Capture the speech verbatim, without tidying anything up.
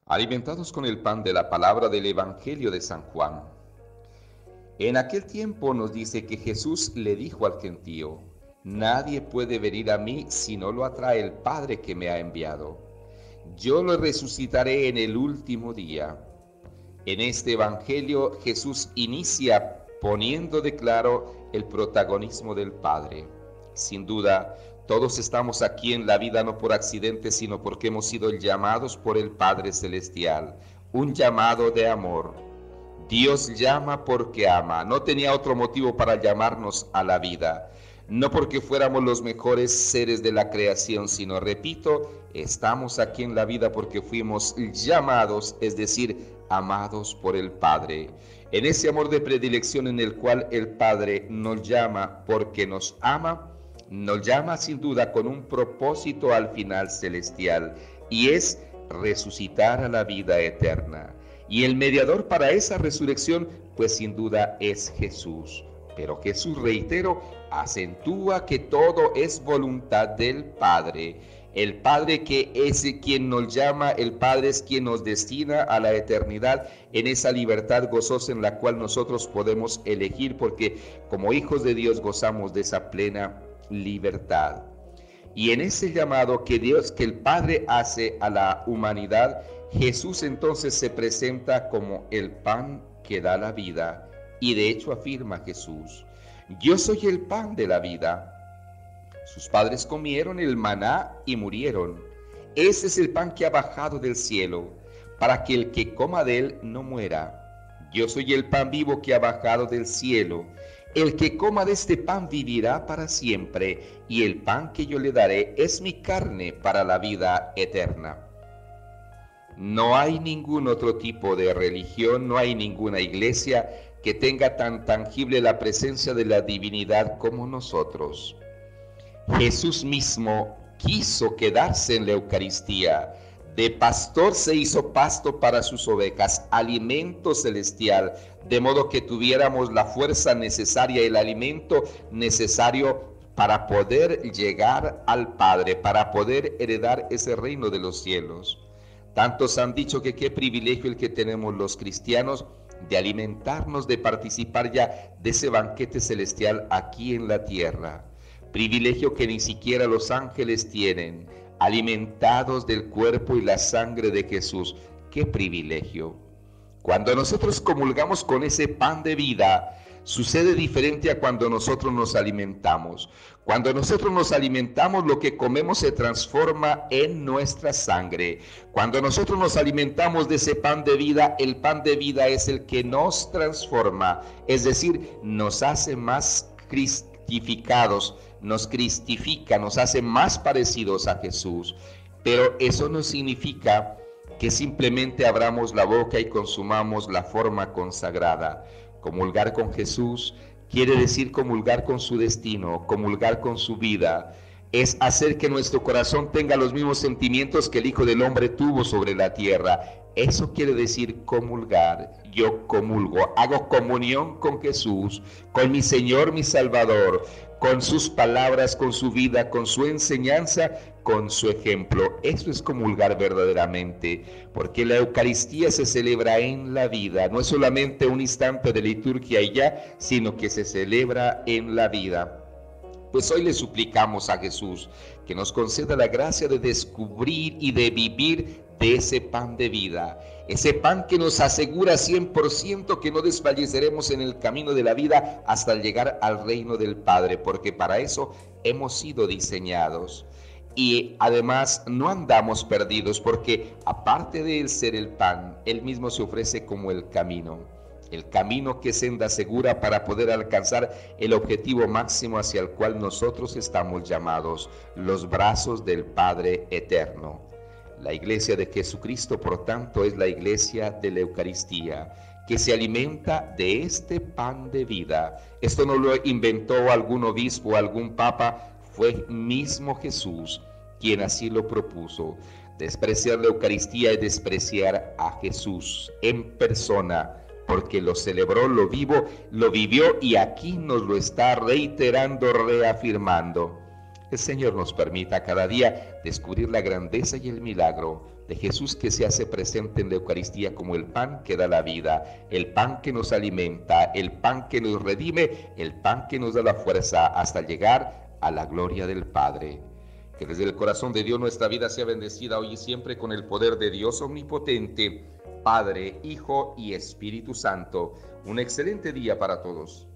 Alimentados con el pan de la palabra del Evangelio de San Juan. En aquel tiempo nos dice que Jesús le dijo al gentío: nadie puede venir a mí si no lo atrae el Padre que me ha enviado. Yo lo resucitaré en el último día. En este Evangelio Jesús inicia poniendo de claro el protagonismo del Padre. Sin duda, todos estamos aquí en la vida no por accidente, sino porque hemos sido llamados por el Padre Celestial. Un llamado de amor. Dios llama porque ama. No tenía otro motivo para llamarnos a la vida. No porque fuéramos los mejores seres de la creación, sino, repito, estamos aquí en la vida porque fuimos llamados, es decir, amados por el Padre. En ese amor de predilección en el cual el Padre nos llama porque nos ama, nos llama sin duda con un propósito al final celestial, y es resucitar a la vida eterna. Y el mediador para esa resurrección, pues sin duda es Jesús. Pero Jesús, reitero, acentúa que todo es voluntad del Padre. El Padre que es quien nos llama, el Padre es quien nos destina a la eternidad en esa libertad gozosa en la cual nosotros podemos elegir, porque como hijos de Dios gozamos de esa plena libertad. Y en ese llamado que Dios, que el Padre hace a la humanidad, Jesús entonces se presenta como el pan que da la vida. Y de hecho afirma Jesús: yo soy el pan de la vida. Sus padres comieron el maná y murieron. Ese es el pan que ha bajado del cielo, para que el que coma de él no muera. Yo soy el pan vivo que ha bajado del cielo. El que coma de este pan vivirá para siempre, y el pan que yo le daré es mi carne para la vida eterna. No hay ningún otro tipo de religión, no hay ninguna iglesia que tenga tan tangible la presencia de la divinidad como nosotros. Jesús mismo quiso quedarse en la Eucaristía. De pastor se hizo pasto para sus ovejas, alimento celestial, de modo que tuviéramos la fuerza necesaria, el alimento necesario para poder llegar al Padre, para poder heredar ese reino de los cielos. Tantos han dicho que qué privilegio el que tenemos los cristianos de alimentarnos, de participar ya de ese banquete celestial aquí en la tierra. Privilegio que ni siquiera los ángeles tienen, alimentados del cuerpo y la sangre de Jesús. ¡Qué privilegio! Cuando nosotros comulgamos con ese pan de vida, sucede diferente a cuando nosotros nos alimentamos. Cuando nosotros nos alimentamos, lo que comemos se transforma en nuestra sangre. Cuando nosotros nos alimentamos de ese pan de vida, el pan de vida es el que nos transforma, es decir, nos hace más cristificados, nos cristifica, nos hace más parecidos a Jesús. Pero eso no significa que simplemente abramos la boca y consumamos la forma consagrada. Comulgar con Jesús quiere decir comulgar con su destino, comulgar con su vida. Es hacer que nuestro corazón tenga los mismos sentimientos que el Hijo del Hombre tuvo sobre la tierra. Eso quiere decir comulgar. Yo comulgo, hago comunión con Jesús, con mi Señor, mi Salvador, con sus palabras, con su vida, con su enseñanza, con su ejemplo. Eso es comulgar verdaderamente, porque la Eucaristía se celebra en la vida. No es solamente un instante de liturgia y ya, sino que se celebra en la vida. Pues hoy le suplicamos a Jesús que nos conceda la gracia de descubrir y de vivir de ese pan de vida, ese pan que nos asegura cien por ciento que no desfalleceremos en el camino de la vida hasta llegar al reino del Padre, porque para eso hemos sido diseñados. Y además no andamos perdidos, porque aparte de él ser el pan, él mismo se ofrece como el camino. El camino que senda segura para poder alcanzar el objetivo máximo hacia el cual nosotros estamos llamados, los brazos del Padre eterno. La iglesia de Jesucristo, por tanto, es la iglesia de la Eucaristía, que se alimenta de este pan de vida. Esto no lo inventó algún obispo o algún papa, fue mismo Jesús quien así lo propuso. Despreciar la Eucaristía es despreciar a Jesús en persona, porque lo celebró, lo vivo, lo vivió y aquí nos lo está reiterando, reafirmando. El Señor nos permita cada día descubrir la grandeza y el milagro de Jesús que se hace presente en la Eucaristía como el pan que da la vida, el pan que nos alimenta, el pan que nos redime, el pan que nos da la fuerza hasta llegar a la gloria del Padre. Que desde el corazón de Dios nuestra vida sea bendecida hoy y siempre con el poder de Dios omnipotente, Padre, Hijo y Espíritu Santo. Un excelente día para todos.